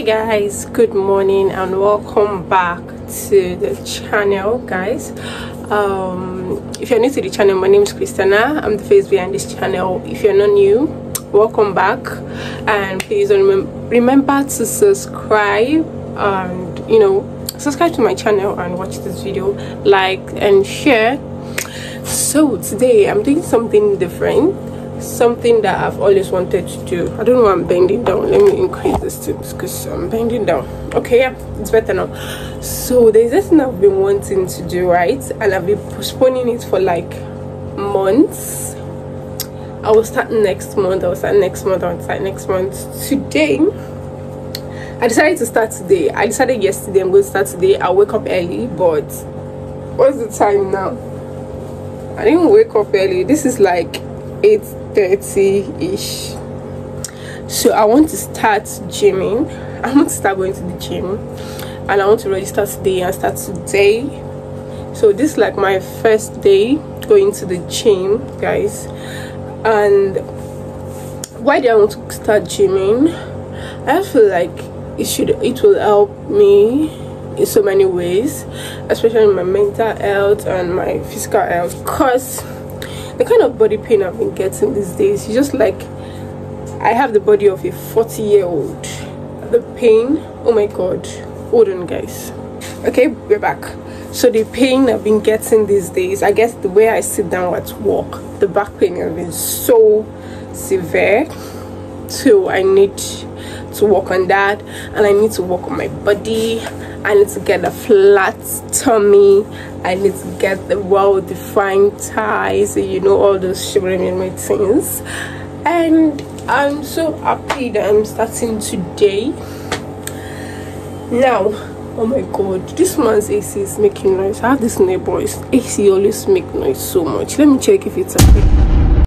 guys, good morning and welcome back to the channel, guys. If you're new to the channel, my name is Christiana. I'm the face behind this channel. If you're not new, welcome back, and please remember to subscribe and subscribe to my channel and watch this video, like and share. So today I'm doing something different, something that I've always wanted to do. I don't know why I'm bending down. Let me increase this because I'm bending down. Okay, yeah, it's better now. So there's this thing I've been wanting to do, right? And I've been postponing it for like months. I will start next month. Today I decided to start today. I decided yesterday I'm going to start today. I'll wake up early, but what's the time now? I didn't wake up early. This is like 8:30-ish. So I want to start gymming. I want to start going to the gym, and I want to register today and start today. So this is like my first day going to the gym, guys. And why do I want to start gymming? I feel like it will help me in so many ways, especially in my mental health and my physical health, because the kind of body pain I've been getting these days is just like I have the body of a 40-year-old. The pain, oh my god. Hold on, guys. Okay, we're back. So the pain I've been getting these days, I guess the way I sit down at work, the back pain has been so severe. So I need to work on that, and I need to work on my body. I need to get a flat tummy. I need to get the well-defined thighs, all those shivering things. And I'm so happy that I'm starting today. Now, oh my god, this man's AC is making noise. I have this neighbor's AC always make noise so much. Let me check if it's okay.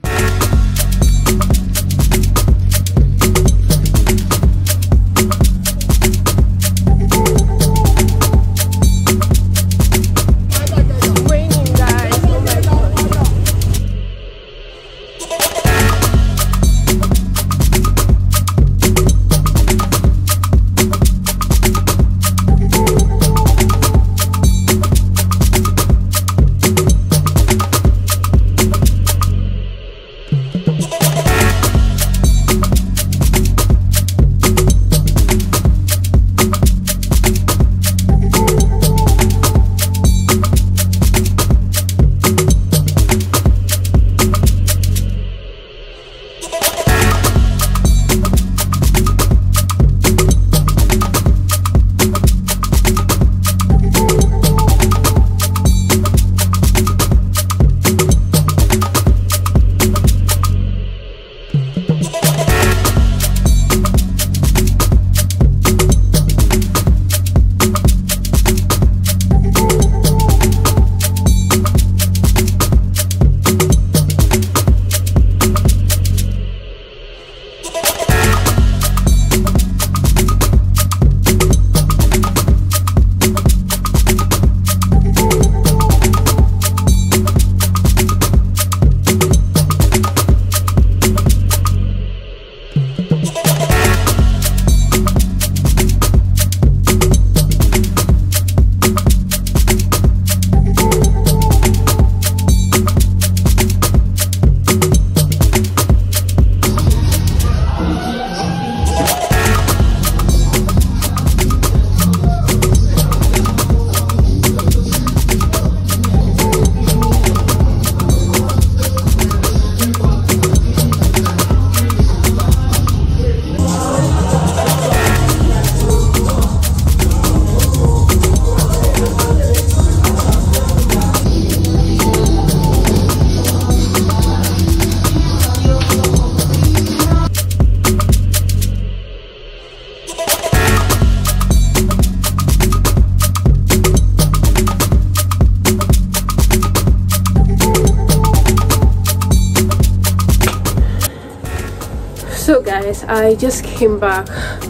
So guys, I just came back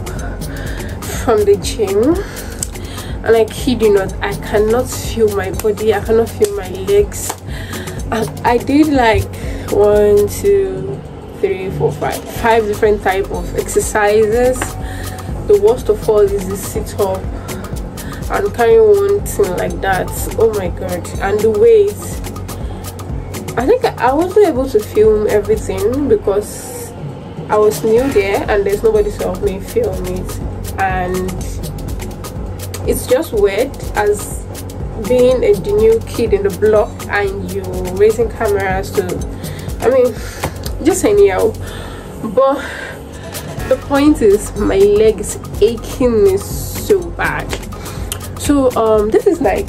from the gym, and I kid you not, I cannot feel my body, I cannot feel my legs. I did like 5 different type of exercises, The worst of all is the sit-up and carrying one thing like that. Oh my god. And the weight, I think I wasn't able to film everything because I was new there and there's nobody to help me film it, and it's just weird as being the new kid in the block and you raising cameras to, I mean, just anyhow. But the point is, my leg is aching me so bad. So this is like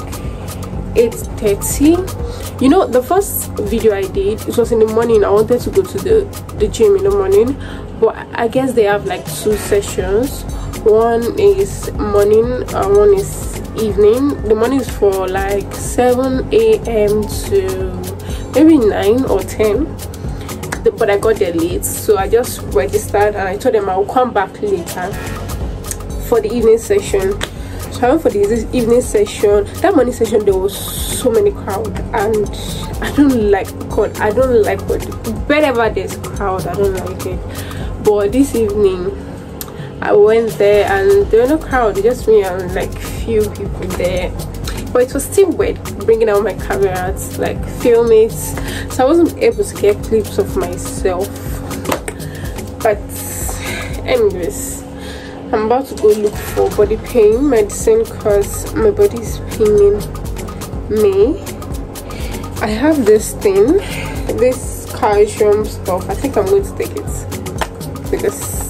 8:30. You know, the first video I did, it was in the morning. I wanted to go to the gym in the morning, but I guess they have like 2 sessions. One is morning and one is evening. The morning is for like 7 a.m. to maybe 9 or 10, but I got there late, so I just registered and I told them I'll come back later for the evening session. So I went for the evening session. That morning session there was so many crowd, and I don't like God, I don't like what, wherever there's crowd I don't like it. But this evening I went there and there were no crowd, just me and like few people there. But it was still weird bringing out my camera to like film it, so I wasn't able to get clips of myself. But anyways, I'm about to go look for body pain medicine because my body is paining me. I have this thing, this calcium stuff. I think I'm going to take it because,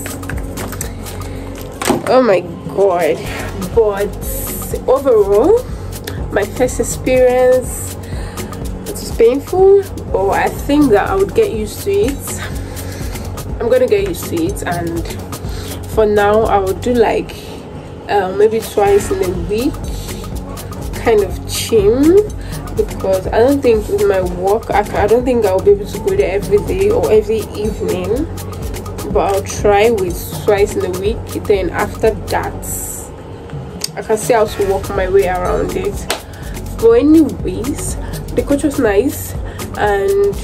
oh my god. But overall, my first experience, it was painful, but I think that I would get used to it. I'm gonna get used to it, and for now I would do like maybe twice in a week kind of gym, because I don't think with my work I don't think I'll be able to go there every day or every evening, but I'll try with twice in a week. Then after that I can see how to work my way around it. But anyways, the coach was nice, and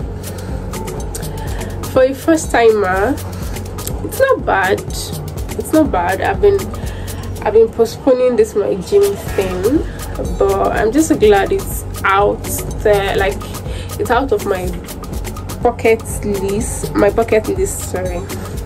for a first timer it's not bad. It's not bad. I've been postponing this my gym thing, but I'm just so glad it's out there, like it's out of my bucket list, sorry.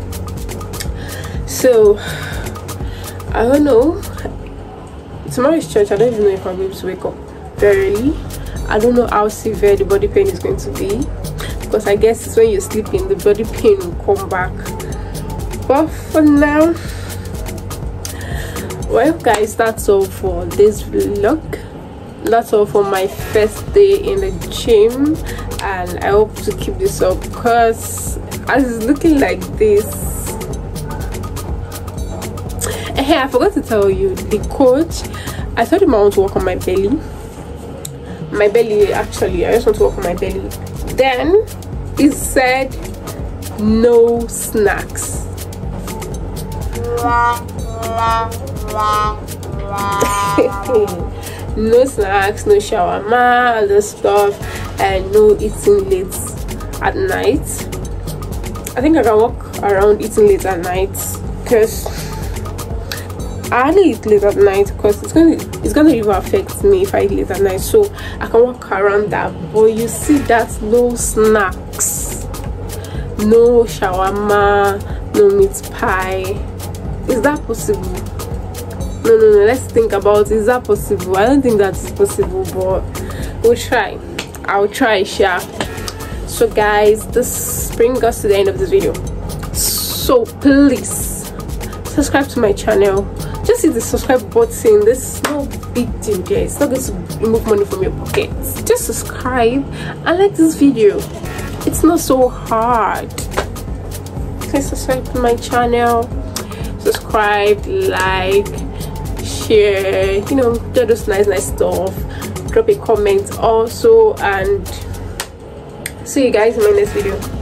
So I don't know, tomorrow is church. I don't even know if I'll be able to wake up very early. I don't know how severe the body pain is going to be, because I guess it's when you're sleeping the body pain will come back. But for now, well guys, that's all for this vlog. That's all for my first day in the gym, and I hope to keep this up because as it's looking like this. Hey, I forgot to tell you, the coach, I told him I want to work on my belly. Actually, I just want to work on my belly. Then he said no snacks. No snacks, no shawarma, all this stuff, and no eating late at night. I think I can walk around eating late at night, because I hardly eat late at night because it's gonna even affect me if I eat late at night, so I can walk around that. But you see, that's no snacks, no shawarma, no meat pie. Is that possible? No, let's think about, is that possible? I don't think that's possible, but we'll try. I'll try, sure. So guys, this brings us to the end of this video, so please subscribe to my channel. Just hit the subscribe button. There's no big deal there. It's not going to remove money from your pocket. Just subscribe and like this video. It's not so hard. Please subscribe to my channel, subscribe, like, share, you know, do those nice stuff. Drop a comment also, and see you guys in my next video.